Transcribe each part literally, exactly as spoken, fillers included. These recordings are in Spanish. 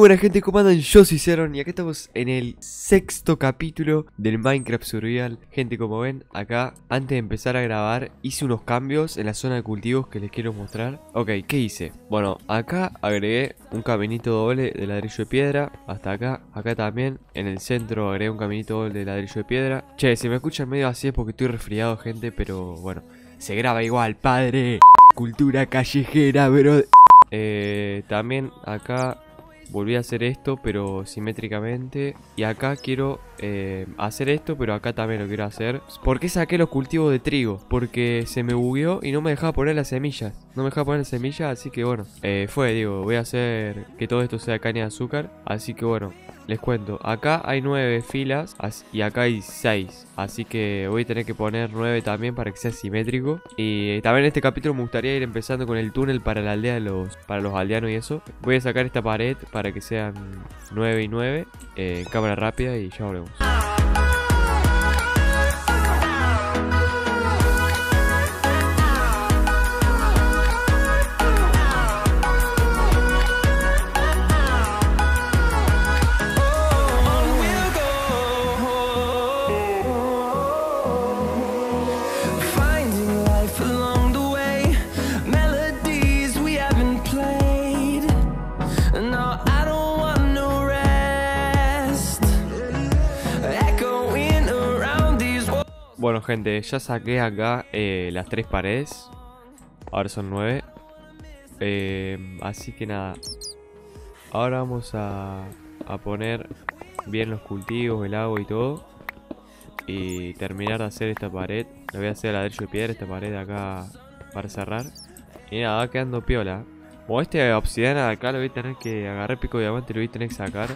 buena gente, ¿cómo andan? Yo soy Zeron y acá estamos en el sexto capítulo del Minecraft Survival. Gente, como ven, acá antes de empezar a grabar hice unos cambios en la zona de cultivos que les quiero mostrar. Ok, ¿qué hice? Bueno, acá agregué un caminito doble de ladrillo de piedra hasta acá. Acá también en el centro agregué un caminito doble de ladrillo de piedra. Che, si me escuchan medio así es porque estoy resfriado, gente, pero bueno, se graba igual, padre. Cultura callejera, bro. Eh, también acá volví a hacer esto, pero simétricamente. Y acá quiero eh, hacer esto, pero acá también lo quiero hacer. ¿Por qué saqué los cultivos de trigo? Porque se me bugueó y no me dejaba poner las semillas. No me dejaba poner las semillas, así que bueno, eh, fue, digo, voy a hacer que todo esto sea caña de azúcar. Así que bueno, les cuento, acá hay nueve filas y acá hay seis. Así que voy a tener que poner nueve también para que sea simétrico. Y también en este capítulo me gustaría ir empezando con el túnel para la aldea de los, para los aldeanos y eso. Voy a sacar esta pared para que sean nueve y nueve eh, en cámara rápida y ya volvemos. Bueno, gente, ya saqué acá eh, las tres paredes. Ahora son nueve. Eh, así que nada. Ahora vamos a, a poner bien los cultivos, el agua y todo. Y terminar de hacer esta pared. Le voy a hacer ladrillo de piedra esta pared de acá para cerrar. Y nada, va quedando piola. Como este obsidiana de acá lo voy a tener que agarrar, pico de diamante, lo voy a tener que sacar.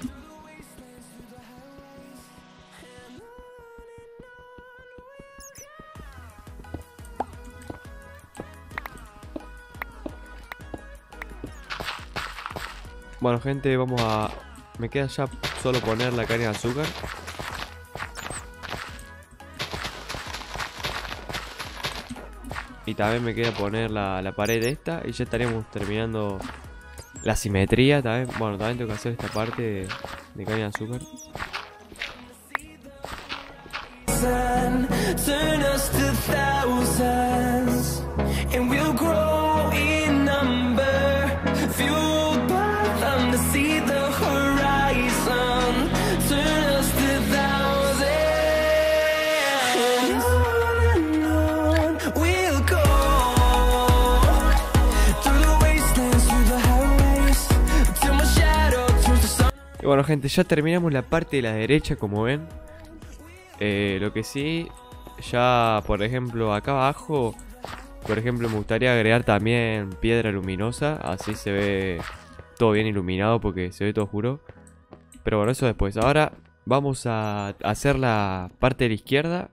Bueno, gente, vamos a... Me queda ya solo poner la caña de azúcar. Y también me queda poner la, la pared esta. Y ya estaremos terminando la simetría también. Bueno, también tengo que hacer esta parte de, de caña de azúcar. Y bueno, gente, ya terminamos la parte de la derecha, como ven. Eh, lo que sí, ya por ejemplo acá abajo, por ejemplo me gustaría agregar también piedra luminosa. Así se ve todo bien iluminado porque se ve todo oscuro. Pero bueno, eso después. Ahora vamos a hacer la parte de la izquierda.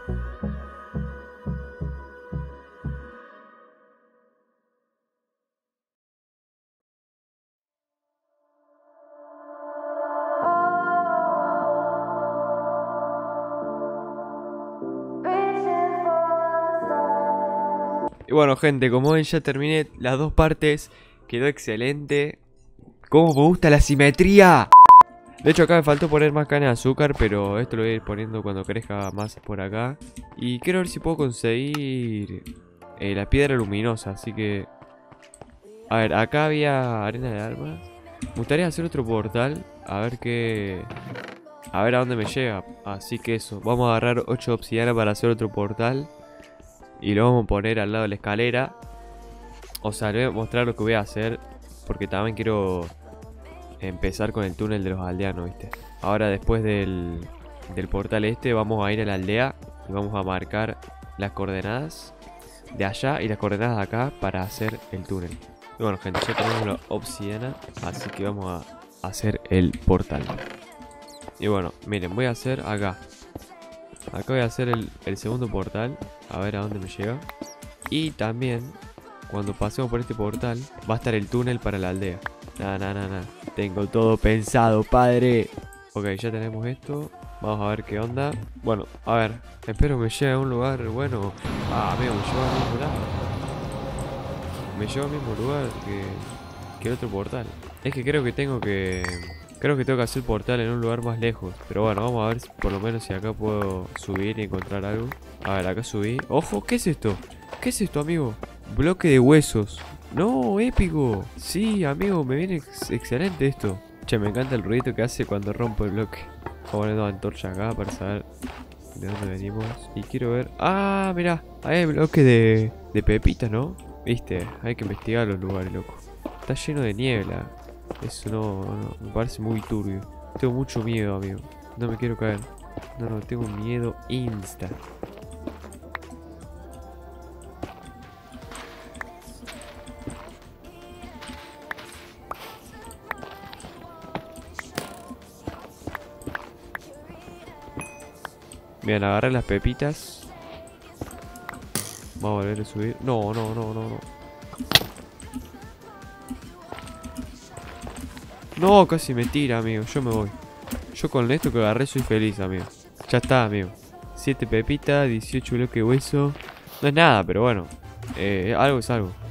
Y bueno, gente, como ven ya terminé las dos partes. Quedó excelente. ¡Cómo me gusta la simetría! De hecho acá me faltó poner más caña de azúcar, pero esto lo voy a ir poniendo cuando crezca más por acá. Y quiero ver si puedo conseguir eh, la piedra luminosa, así que... A ver, acá había arena de armas. Me gustaría hacer otro portal, a ver qué... A ver a dónde me llega. Así que eso, vamos a agarrar ocho obsidiana para hacer otro portal. Y lo vamos a poner al lado de la escalera. O sea, les voy a mostrar lo que voy a hacer, porque también quiero empezar con el túnel de los aldeanos, ¿viste? Ahora después del, del portal este vamos a ir a la aldea y vamos a marcar las coordenadas de allá y las coordenadas de acá para hacer el túnel. Y bueno, gente, ya tenemos la obsidiana, así que vamos a hacer el portal. Y bueno, miren, voy a hacer acá. Acá voy a hacer el, el segundo portal. A ver a dónde me llega. Y también, cuando pasemos por este portal, va a estar el túnel para la aldea. Nada, nada, nada, nada. Tengo todo pensado, padre. Ok, ya tenemos esto. Vamos a ver qué onda. Bueno, a ver. Espero que me llegue a un lugar bueno. Ah, amigo, me lleva al mismo lado. Me lleva al mismo lugar que, que el otro portal. Es que creo que tengo que... Creo que tengo que hacer portal en un lugar más lejos. Pero bueno, vamos a ver si, por lo menos si acá puedo subir y encontrar algo. A ver, acá subí. ¡Ojo! ¿Qué es esto? ¿Qué es esto, amigo? Bloque de huesos. ¡No! ¡Épico! Sí, amigo, me viene ex excelente esto. Che, me encanta el ruido que hace cuando rompo el bloque. Voy a poner una antorcha acá para saber de dónde venimos. Y quiero ver... ¡Ah! Mirá, hay bloque de, de pepitas, ¿no? Viste, hay que investigar los lugares, loco. Está lleno de niebla. Eso no, no, me parece muy turbio. Tengo mucho miedo, amigo. No me quiero caer. No, no, tengo miedo insta. Bien, agarré las pepitas. Vamos a volver a subir. No, no, no, no, no. No, casi me tira, amigo. Yo me voy. Yo con esto que agarré soy feliz, amigo. Ya está, amigo. siete pepitas, dieciocho bloques de hueso. No es nada, pero bueno. Eh, algo es algo.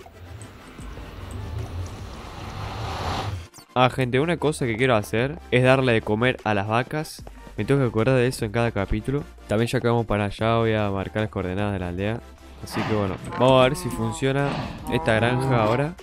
Ah, gente, una cosa que quiero hacer es darle de comer a las vacas. Me tengo que acordar de eso en cada capítulo. También ya que vamos para allá voy a marcar las coordenadas de la aldea. Así que bueno, vamos a ver si funciona esta granja ahora.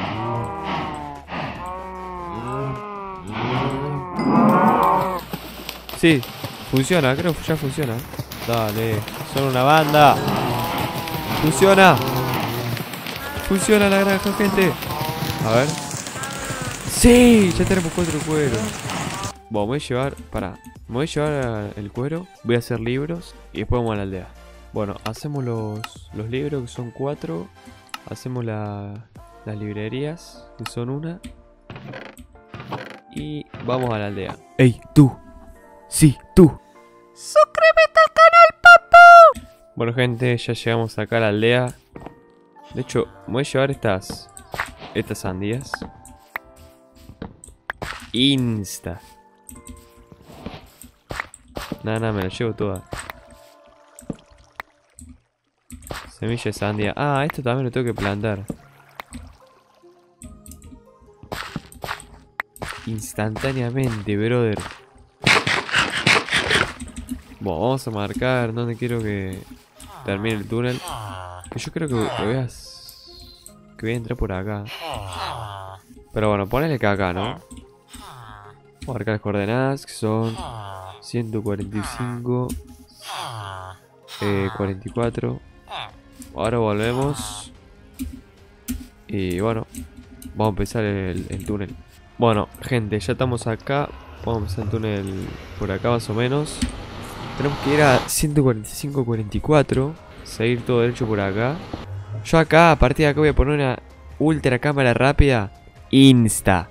Sí, funciona, creo que ya funciona. Dale, son una banda. Funciona. Funciona la granja, gente. A ver. Sí, ya tenemos cuatro cueros. Bueno, voy a llevar, para, me voy a llevar el cuero. Voy a hacer libros y después vamos a la aldea. Bueno, hacemos los, los libros que son cuatro. Hacemos la, las librerías que son una. Y vamos a la aldea. ¡Ey, tú! ¡Sí, tú! ¡Suscríbete al canal, papu! Bueno, gente, ya llegamos acá a la aldea. De hecho, me voy a llevar estas Estas sandías. Insta. Nada, nada, me las llevo todas. Semilla de sandía. Ah, esto también lo tengo que plantar. Instantáneamente, brother. Bueno, vamos a marcar donde quiero que termine el túnel. Que yo creo que voy a... Que voy a entrar por acá. Pero bueno, ponele que acá, ¿no? Vamos a marcar las coordenadas, que son ciento cuarenta y cinco, eh, cuarenta y cuatro. Ahora volvemos. Y bueno, vamos a empezar el, el túnel. Bueno, gente, ya estamos acá. Vamos a empezar el túnel por acá más o menos. Tenemos que ir a ciento cuarenta y cinco, cuarenta y cuatro. Seguir todo derecho por acá. Yo acá, a partir de acá voy a poner una ultra cámara rápida. Insta.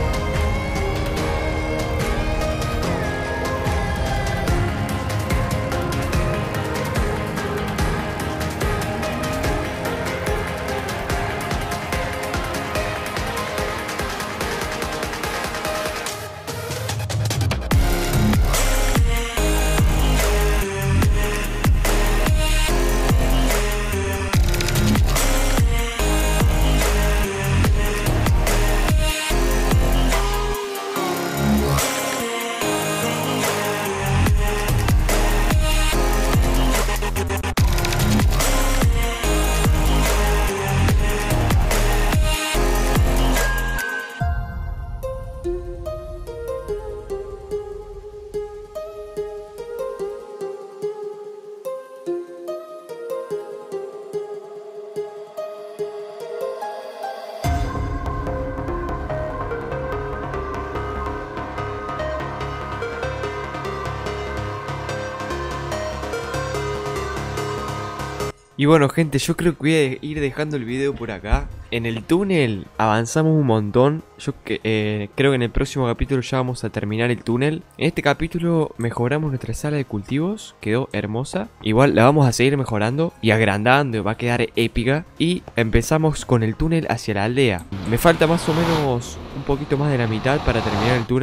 Y bueno, gente, yo creo que voy a ir dejando el video por acá. En el túnel avanzamos un montón. Yo que, eh, creo que en el próximo capítulo ya vamos a terminar el túnel. En este capítulo mejoramos nuestra sala de cultivos. Quedó hermosa. Igual la vamos a seguir mejorando y agrandando. Va a quedar épica. Y empezamos con el túnel hacia la aldea. Me falta más o menos un poquito más de la mitad para terminar el túnel.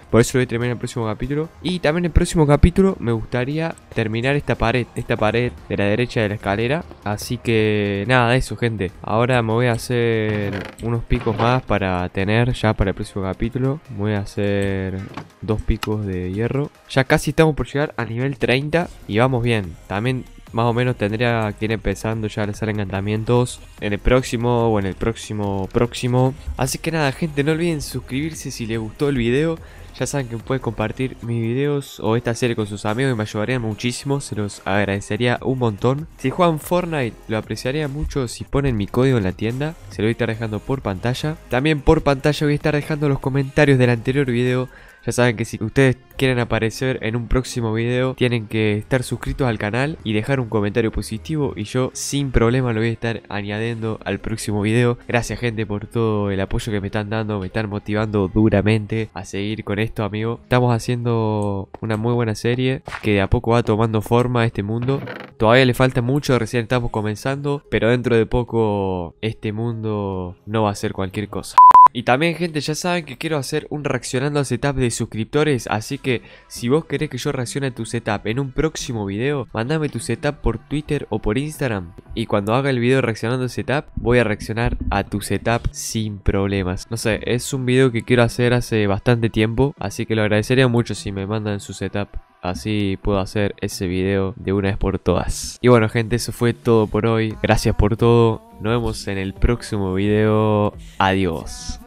Por eso lo voy a terminar en el próximo capítulo. Y también en el próximo capítulo me gustaría terminar esta pared, esta pared de la derecha de la escalera. Así que nada, eso gente. Ahora me voy a hacer unos picos más para tener ya para el próximo capítulo. Voy a hacer dos picos de hierro. Ya casi estamos por llegar al nivel treinta y vamos bien. También más o menos tendría que ir empezando ya a lanzar encantamientos en el próximo o en el próximo próximo. Así que nada gente, no olviden suscribirse si les gustó el video. Ya saben que pueden compartir mis videos o esta serie con sus amigos y me ayudarían muchísimo, se los agradecería un montón. Si juegan Fortnite lo apreciaría mucho si ponen mi código en la tienda, se lo voy a estar dejando por pantalla. También por pantalla voy a estar dejando los comentarios del anterior video. Ya saben que si ustedes quieren aparecer en un próximo video, tienen que estar suscritos al canal y dejar un comentario positivo. Y yo sin problema lo voy a estar añadiendo al próximo video. Gracias gente por todo el apoyo que me están dando. Me están motivando duramente a seguir con esto, amigo. Estamos haciendo una muy buena serie que de a poco va tomando forma a este mundo. Todavía le falta mucho, recién estamos comenzando. Pero dentro de poco este mundo no va a ser cualquier cosa. Y también gente, ya saben que quiero hacer un reaccionando al setup de suscriptores. Así que si vos querés que yo reaccione a tu setup en un próximo video, mandame tu setup por Twitter o por Instagram. Y cuando haga el video reaccionando al setup, voy a reaccionar a tu setup sin problemas. No sé, es un video que quiero hacer hace bastante tiempo. Así que lo agradecería mucho si me mandan su setup. Así puedo hacer ese video de una vez por todas. Y bueno gente, eso fue todo por hoy. Gracias por todo. Nos vemos en el próximo video. Adiós.